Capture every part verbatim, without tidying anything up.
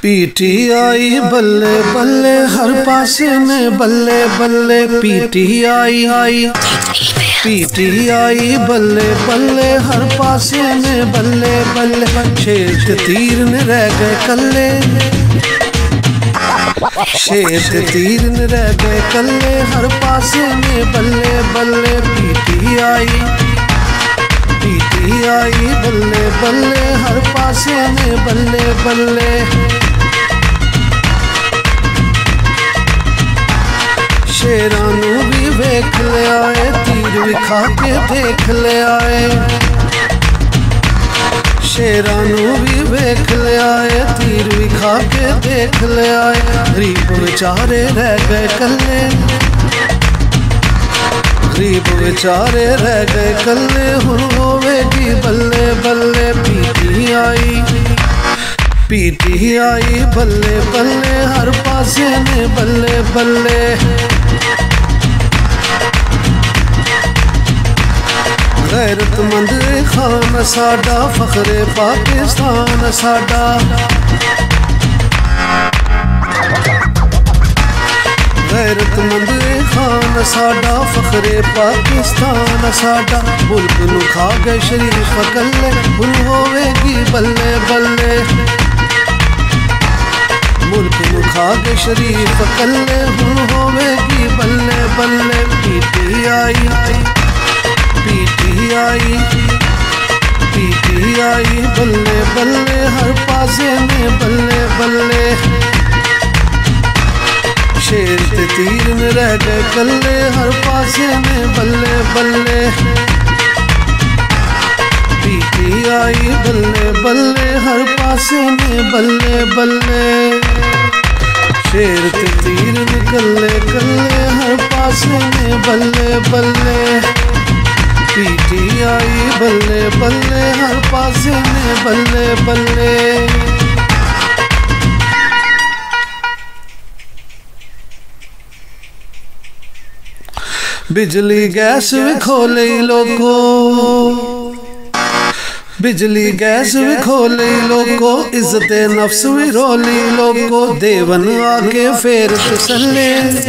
PTI बल्ले बल्ले हर पासे में बल्ले बल्ले पीटीआई आई पीटीआई बल्ले बल्ले हर पासे में बल्ले बल्ले शेर के तीर ने रह गए कल्ले शेर के तीर ने रह गए कल्ले हर पासे में बल्ले बल्ले पीटीआई पीटीआई बल्ले बल्ले हर पासे में बल्ले बल्ले शेरां नू भी वेख ले आए तीर विखा के देख ले आए शेरां नू भी वेख ले आए तीर विखा के देख ले आए गरीब बेचारे रह गए कल्ले गरीब बेचारे रह गए कल्ले हुण होवेगी बल्ले बल्ले पीटीआई पीटीआई बल्ले बल्ले हर पासे में बल्ले बल्ले गैरतमंद खान साडा फखरे पाकिस्तान साडा गैरतमंद खान साडा फखरे पाकिस्तान साडा मुल्क नू खा गए शरीफ कल्ले हुण होवेगी बल्ले बल्ले मुल्क नू खा गए शरीफ कल्ले हुण होवेगी बल्ले बल्ले पीटीआई पीटीआई पीटीआई बल्ले बल्ले हर पासे में बल्ले बल्ले शेर ते तीर में रह गए कल्ले हर पासे में बल्ले बल्ले पीटीआई बल्ले बल्ले हर पासे में बल्ले बल्ले शेर ते तीर में कल्ले कल्ले हर पासे में बल्ले बल्ले पीटीआई बल्ले बल्ले हर पासे में बल्ले बल्ले बिजली गैस भी खोले लोगो बिजली गैस भी खोले लोगो इज्जत नफ्स भी रोली लोगो देवन आके फेर तसल्ले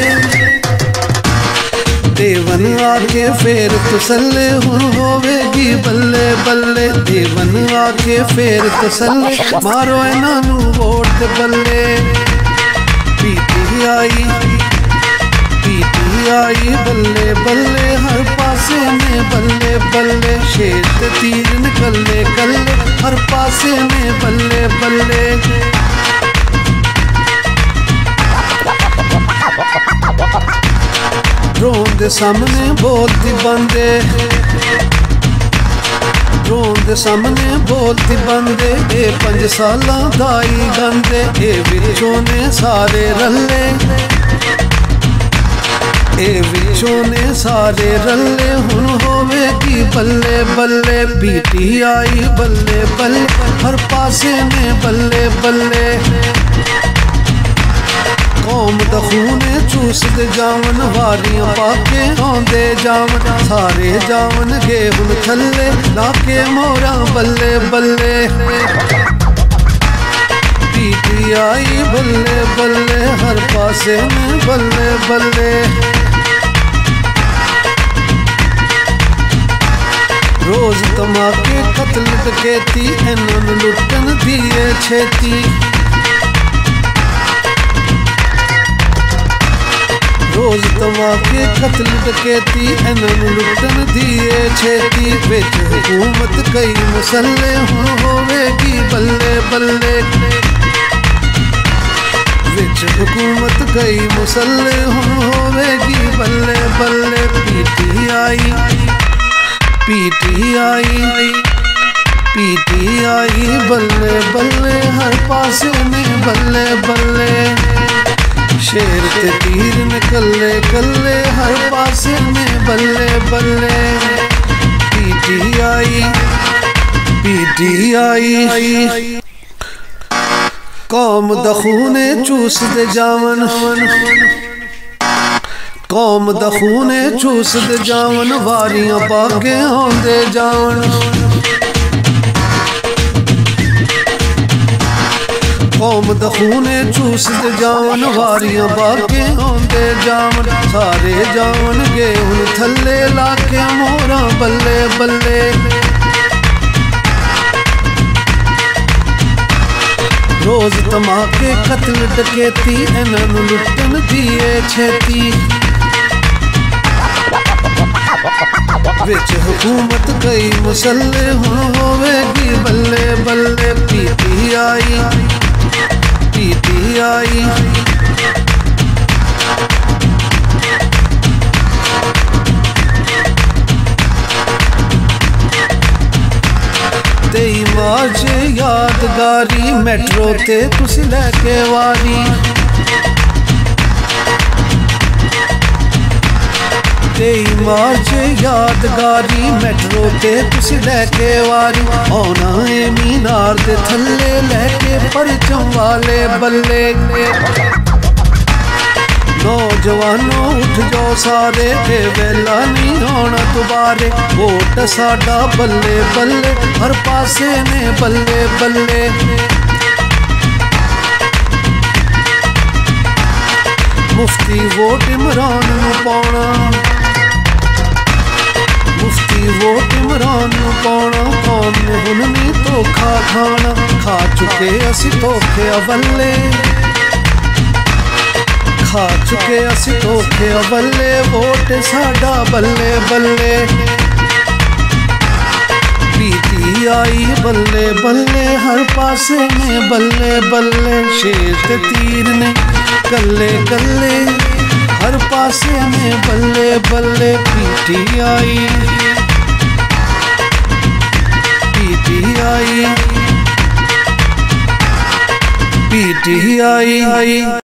देवन आके फेर तसल्ले हुण होवेगी बल्ले बल्ले देवन आके फेर तसल्ले मारो इन्हां नू वोट बल्ले पीटीआई पीटीआई बल्ले बल्ले हर पासे में बल्ले बल्ले शेर ते तीर निकले कल्ले हर पासे में बल्ले बल्ले ड्रोन दे सामने बोलती बंदे ड्रोन दे सामने बोलती बंदे ए पंज सालां दाई गंदे ए विचों ने सारे रले ए विचों ने सारे रले हुण होवेगी बल्ले बल्ले पीटीआई बल्ले बल्ले हर पासे में बल्ले बल्ले कौम दा खून चूसदे जावन वारियां पाके आंदे जावन सारे जावन गे हुण थल्ले लाके मोरा बल्ले बल्ले पीटीआई बल्ले बल्ले हर पासे में बल्ले बल्ले रोज तमाके कत्ल डकैती इन्हां नू लुटन दिए छेती रोज तमाके कत्ल डकैती इन्हां नू लुटन दिए छेती विच हुकूमत कई मुसल्ले हुण होवेगी बल्ले बल्ले विच हुकूमत कई मुसल्ले हुण होवेगी बल्ले बल्ले पीटीआई पीटीआई पीटीआई बल्ले बल्ले हर पासे में बल्ले बल्ले शेर ते तीर निकले कल्ले हर पासे में बल्ले बल्ले पीटीआई पीटीआई कौम दा खून चूसदे जावन कौम दा खून चूसदे जावन वारियां पाके आंदे जावन कौम दा खूने चूसदे जावन वारियां बागे आउंदे जावन सारे जावन गे हुण थल्ले लाके मोरा बल्ले बल्ले रोज धमाके कत्ल डकैती इन्हां नूं लुट्टन दी ए छेती विच हुकूमत कई मसले हुण होवेगी बल्ले बल्ले पीटीआई पीटीआई तेई मार्च यादगारी मेट्रो ते तुसी लैके वारी तेई मार्च यादगारी मेट्रो ते तुसी लैके वारी औना ए मीनार दे थल्ले लैके परचम वाले बल्ले नौजवानों उठ जाओ सारे ते वेला नहीं आना दोबारे वोट साडा बल्ले बल्ले हर पासे ने बल्ले बल्ले मुफ्ती वोट इमरान नूं पाउणा मुफ्ती वोट इमरान नूं पाउणा कौम ने हुण नहीं धोखा खाना खा चुके असी धोखे अवल्ले खा चुके असी धोखे अवल्ले वोट साडा बल्ले बल्ले पीटीआई बल्ले बल्ले हर पासे में बल्ले बल्ले शेर ते तीर ने कल्ले कल्ले हर पासे में बल्ले बल्ले पीटीआई पीटीआई पीटीआई